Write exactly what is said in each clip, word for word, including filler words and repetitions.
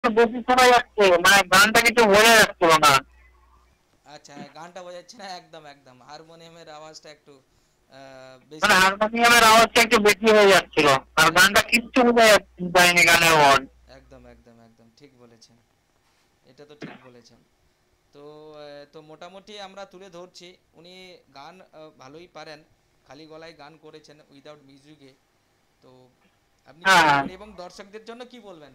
বেশি শোনা যাচ্ছে, মানে গানটা কিছু বোঝা যাচ্ছিল না। আচ্ছা, হ্যাঁ, গানটা বোঝাচ্ছে না, একদম একদম হারমোনিয়ামের আওয়াজটা একটু আহ, মানে বেশি। হারমোনিয়ামের আওয়াজটা একটু বেশি হয়ে যাচ্ছিল, আর গানটা একদম কিচ্ছু বোঝা যাচ্ছে যায়নি গানের ওয়ার্ড। একদম একদম একদম ঠিক বলেছেন, এটা তো ঠিক বলেছেন। তো আহ, তো মোটামুটি আমরা তুলে ধরছি, উনি গান আহ, ভালোই পারেন, খালি গলায় গান করেছেন উইদাউট মিউজিকে। তো আপনি হ্যাঁ চেষ্টা হ্যাঁ, করি, এবং দর্শকদের জন্য কি বলবেন?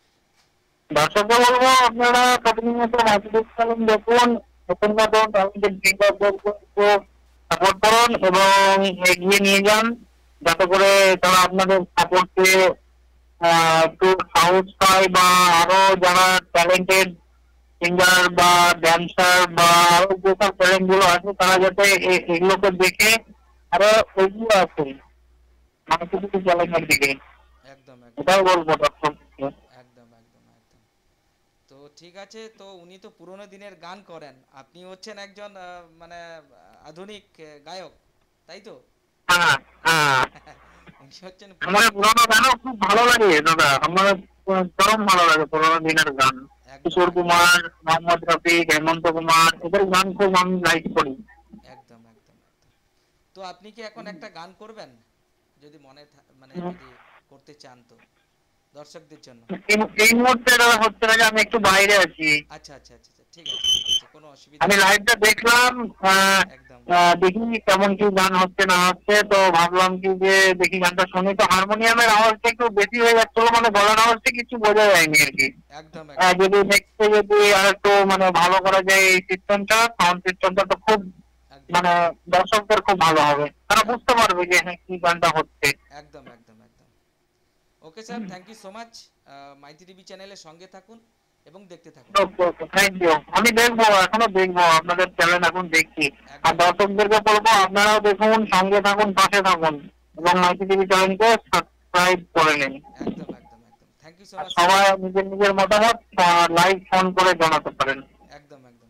দর্শককে বলবো আপনারা প্রতিনিয়ত মাসুদুল সালাম দেখুন, নতুন নতুন ট্যালেন্টেড সিঙ্গারদেরকে সাপোর্ট করুন এবং এগিয়ে নিয়ে যান, যাতে করে তারা আপনাদের সাপোর্ট পেয়ে আহ, একটু সাহস পায়, বা আরো যারা ট্যালেন্টেড সিঙ্গার বা ড্যান্সার বা আরো যেসব ট্যালেন্ট গুলো আছে তারা যাতে এ- এগুলোকে দেখে আরো এগিয়ে আসে সাংস্কৃতিক চ্যালেঞ্জের দিকে। একদম একদম এটাই বলবো দর্শককে। একদম একদম একদম। তো ঠিক আছে, তো উনি তো পুরোনো দিনের গান করেন, আপনি হচ্ছেন একজন আহ, মানে আহ, আধুনিক আহ, গায়ক, তাই তো? হ্যাঁ হ্যাঁ, উনি হচ্ছেন আমার পুরোনো। পুরোনো গানও খুব ভালো লাগে দাদা, আমার চরম ভালো লাগে পুরোনো দিনের গান। একদম কিশোর একদম কুমার, মোহাম্মদ রফিক, হেমন্ত কুমার, এদের গান খুব আমি লাইক করি। একদম একদম একদম। তো আপনি কি এখন একটা গান করবেন, যদি মনে থা- মানে উম, যদি করতে চান তো, দর্শকদের জন্য? এই এই মুহূর্তে দাদা হচ্ছে না যে আমি একটু বাইরে আছি। আচ্ছা আচ্ছা আচ্ছা আচ্ছা, ঠিক আছে ঠিক আছে, কোনো অসুবিধা আমি নেই। লাইভটা দেখলাম, আহ, একদম আহ, দেখি কেমন কি গান হচ্ছে না হচ্ছে, তো ভাবলাম কি যে দেখি গানটা শুনি, তো হারমোনিয়ামের আওয়াজটা একটু বেশি হয়ে যাচ্ছিল, মানে গলার আওয়াজটা কিছু বোঝা যায়নি আর কি। একদম আহ, একদম যদি একদম নেক্সটে যদি আর একটু মানে ভালো করা যায় এই সিস্টেমটা, সাউন্ড সিস্টেমটা, তো খুব একদম মানে দর্শকদের খুব ভালো হবে, তারা এক- বুঝতে পারবে যে হ্যাঁ কি গানটা হচ্ছে। একদম একদম একদম। Okay sir, thank you so much. Maity TV চ্যানেলের সঙ্গে থাকুন এবং দেখতে থাকুন। Okay okay, thank you. আমি দেখবো, এখনো দেখবো আপনাদের চ্যানেল, এখন দেখছি। আর একদম একদম দর্শকদেরকে বলবো আপনারাও দেখুন, সঙ্গে থাকুন, পাশে থাকুন, এবং একদম মাইতি টিভি চ্যানেলকে সাবস্ক্রাইব করে নিন। একদম একদম একদম, থ্যাংক ইউ সো আর মাচ স্যার। সবাই নিজের নিজের মতামত লাইভ ফোন করে জানাতে পারেন। একদম একদম,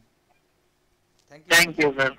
thank you thank sir. You sir.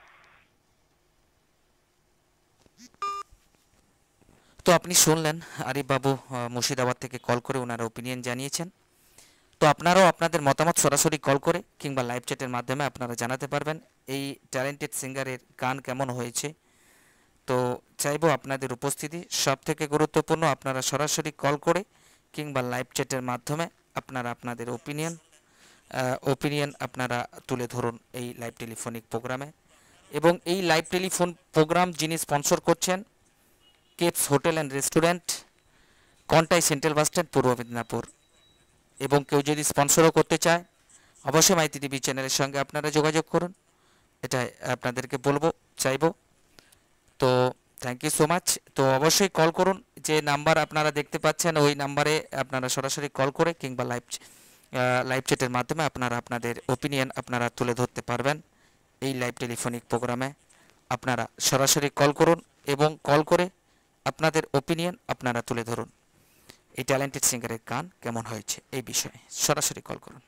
তো আপনি শুনলেন, আরিফ বাবু আহ, মুর্শিদাবাদ থেকে কল করে ওনার ওপিনিয়ন জানিয়েছেন। তো আপনারাও আপনাদের মতামত সরাসরি কল করে কিংবা লাইভ চ্যাটের মাধ্যমে আপনারা জানাতে পারবেন এই ট্যালেন্টেড সিঙ্গারের গান কেমন হয়েছে। তো চাইবো আপনাদের উপস্থিতি, সব থেকে গুরুত্বপূর্ণ আপনারা সরাসরি কল করে কিংবা লাইভ চ্যাটের মাধ্যমে আপনারা আপনাদের ওপিনিয়ন ওপিনিয়ন আপনারা তুলে ধরুন এই লাইভ টেলিফোনিক প্রোগ্রামে। এবং এই লাইভ টেলিফোন প্রোগ্রাম যিনি স্পন্সর করছেন, কেপস hotel and restaurant, Contai central bus stand, পূর্ব মেদিনীপুর। এবং কেউ যদি স্পন্সরও করতে চায়, অবশ্যই মাইতি টিভি চ্যানেলের সঙ্গে আপনারা যোগাযোগ করুন, এটাই আপনাদেরকে বলবো, চাইবো। তো থ্যাংক ইউ সো মাচ। তো অবশ্যই কল করুন, যে নাম্বার আপনারা দেখতে পাচ্ছেন ওই নাম্বারে আপনারা সরাসরি কল করে কিংবা লাইভ লাইভ চ্যাটের মাধ্যমে আপনারা আপনাদের ওপিনিয়ন আপনারা তুলে ধরতে পারবেন এই লাইভ টেলিফোনিক প্রোগ্রামে। আপনারা সরাসরি কল করুন এবং কল করে আপনাদের ওপিনিয়ন আপনারা তুলে ধরুন এই ট্যালেন্টেড সিঙ্গারের গান কেমন হয়েছে এই বিষয়ে। সরাসরি কল করুন,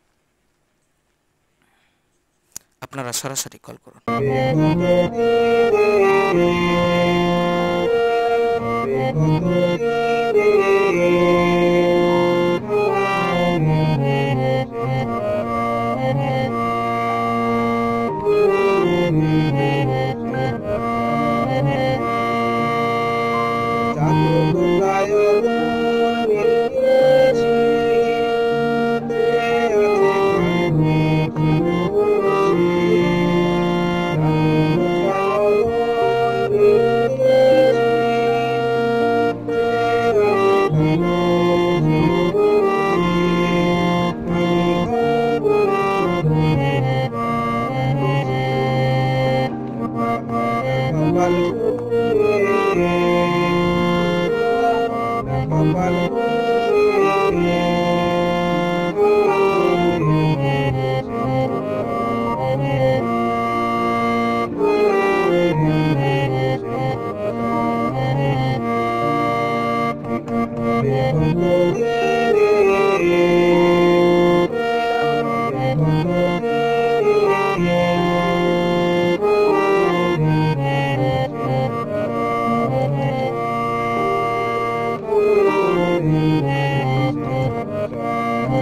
আপনারা সরাসরি কল করুন। Thank you.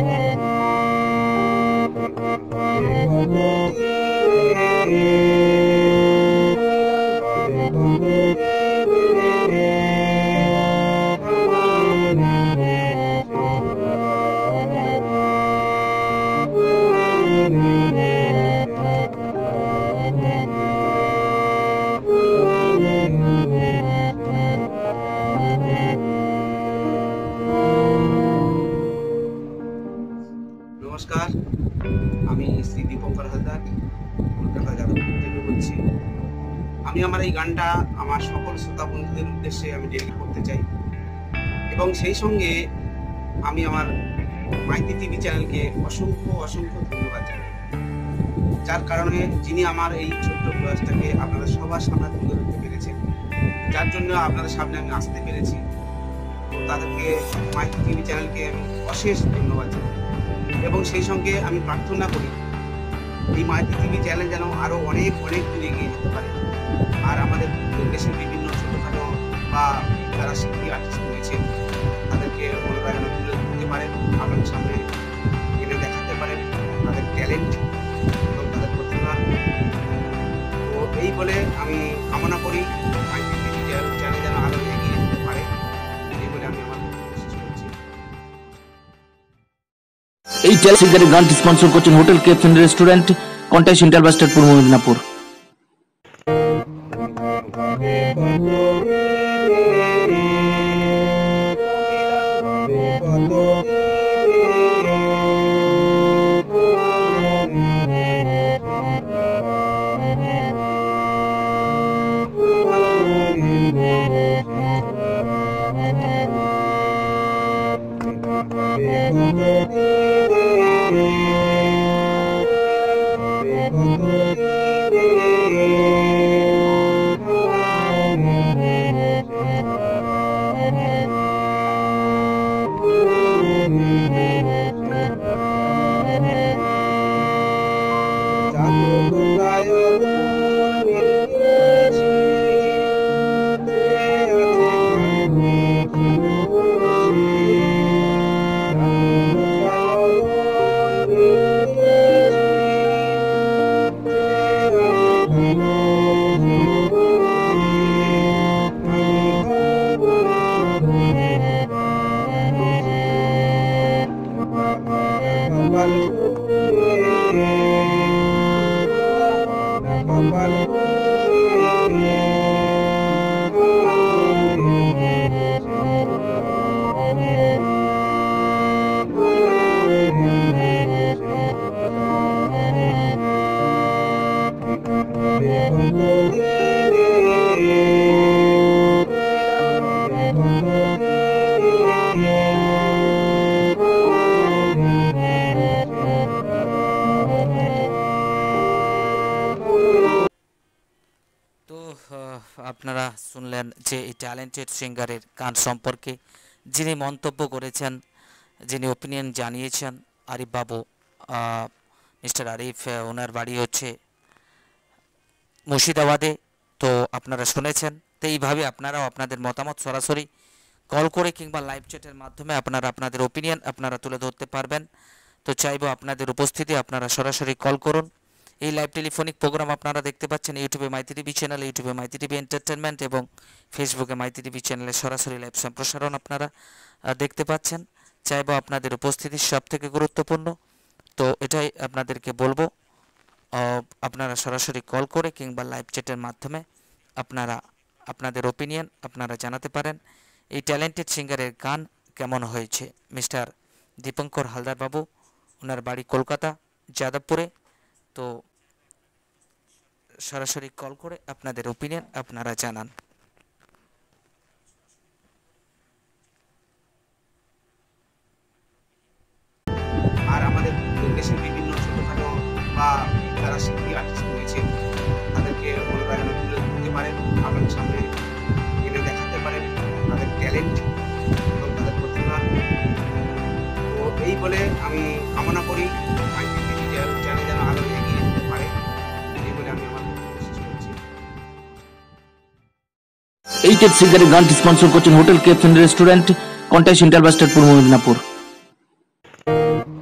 নমস্কার, আমি শ্রী দীপঙ্কর হালদার কলকাতা যাদবপুর থেকে বলছি। আমি আমার এই গানটা আমার সকল শ্রোতা বন্ধুদের উদ্দেশ্যে আমি ডেডিকেট করতে চাই এবং সেই সঙ্গে আমি আমার মাইতি টিভি চ্যানেলকে অসংখ্য অসংখ্য ধন্যবাদ জানাই, যার কারণে যিনি আমার এই ছোট্ট প্রয়াসটাকে আপনারা সবার সামনে তুলে ধরতে পেরেছেন, যার জন্য আপনাদের সামনে আমি আসতে পেরেছি। তো তাদেরকে মাইতি টিভি চ্যানেলকে আমি অশেষ ধন্যবাদ জানাই এবং সেই সঙ্গে আমি প্রার্থনা করি এই মাইতি টিভি চ্যানেল যেন আরও অনেক অনেক দূর এগিয়ে যেতে পারে, আর আমাদের দেশের বিভিন্ন ছোটোখাটো বা যারা শিল্পী আর্টিস্ট রয়েছে তাদেরকে ওনারা যেন তুলে ধরতে পারেন, আপনাদের সামনে এনে দেখাতে পারেন তাদের ট্যালেন্ট এবং তাদের প্রতিভা। তো এই বলে আমি কামনা করি মাইতি টিভি চ্যানেল যেন আরও এগিয়ে যেতে পারে, এই বলে আমি আমার বক্তব্য শেষ করছি। এই চ্যানেলের গানটি স্পন্সর করছেন hotel cafe and restaurant, Contai central bus stand, পূর্ব মেদিনীপুর। আপনারা শুনলেন যে এই ট্যালেন্টেড সিঙ্গারের গান সম্পর্কে যিনি মন্তব্য করেছেন, যিনি ওপিনিয়ন জানিয়েছেন, আরিফ বাবু, মিস্টার আরিফ। ওনার বাড়ি হচ্ছে মুর্শিদাবাদে। তো আপনারা শুনেছেন। তো এইভাবে আপনারাও আপনাদের মতামত সরাসরি কল করে কিংবা লাইভ চ্যাটের মাধ্যমে আপনারা আপনাদের ওপিনিয়ন আপনারা তুলে ধরতে পারবেন। তো চাইবো আপনাদের উপস্থিতি, আপনারা সরাসরি কল করুন। এই লাইভ টেলিফোনিক প্রোগ্রাম আপনারা দেখতে পাচ্ছেন ইউটিউবে মাইতি টিভি চ্যানেল, ইউটিউবে মাইতি টিভি এন্টারটেনমেন্ট এবং ফেসবুকে মাইতি টিভি চ্যানেলে সরাসরি লাইভ সম্প্রসারণ আপনারা দেখতে পাচ্ছেন। চাইবো আপনাদের উপস্থিতি সব থেকে গুরুত্বপূর্ণ। তো এটাই আপনাদেরকে বলবো, আপনারা সরাসরি কল করে কিংবা লাইভ চ্যাটের মাধ্যমে আপনারা আপনাদের ওপিনিয়ন আপনারা জানাতে পারেন। এই ট্যালেন্টেড সিঙ্গারের গান কেমন হয়েছে। মিস্টার দীপঙ্কর হালদার বাবু, ওনার বাড়ি কলকাতা যাদবপুরে। তো সরাসরি কল করে আপনাদের ওপিনিয়ন আপনারা জানান। আর আমাদের দেশের বিভিন্ন ছোটখাটো বা যারা শিল্পী আর্টিস্ট রয়েছে তাদেরকে ওনারা যেন তুলে ধরতে পারেন, আপনাদের সামনে এনে দেখাতে পারেন তাদের ট্যালেন্ট এবং তাদের প্রতিভা। তো এই বলে আমি কামনা করি মাইতি টিভি চ্যানেল যেন আরও এগিয়ে যেতে পারে, এই বলে আমি আমার বক্তব্য শেষ করছি। এই টেপ সিঙ্গারের গানটি স্পন্সর করছেন hotel cafe and restaurant, Contai central bus stand, পূর্ব মেদিনীপুর।